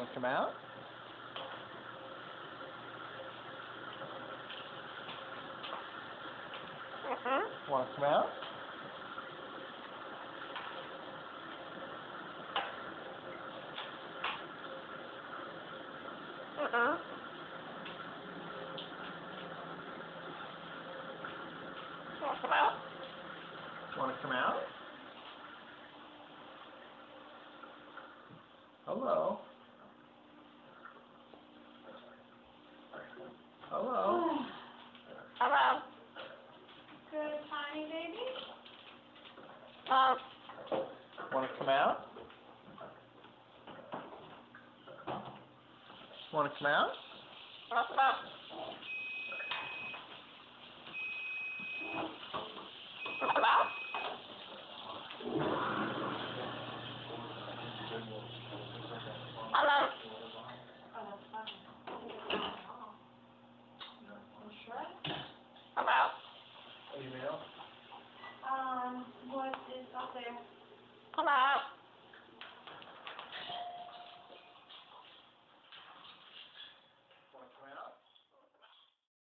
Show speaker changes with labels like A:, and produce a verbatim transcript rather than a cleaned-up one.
A: Want to come out?
B: Mm-hmm.
A: Want to come out?
B: Mm-hmm. Want to come out?
A: Want to come out? Hello? Hello?
B: Hello?
C: Good, tiny baby?
B: Um,
A: Want to come out? Want to come out?
B: want to come out? Want to come out? Hello?
C: Oh, that's fine. You sure?
B: Hello?
A: Email?
C: Um, what is up there?
B: Hello?